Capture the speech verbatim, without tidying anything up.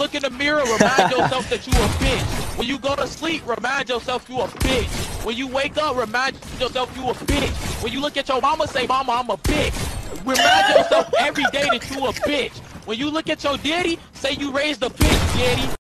look in the mirror, remind yourself that you a bitch. When you go to sleep, remind yourself you a bitch. When you wake up, remind yourself you a bitch. When you look at your mama, say, mama, I'm a bitch. Remind yourself every day that you a bitch. When you look at your daddy, say you raised a bitch, daddy.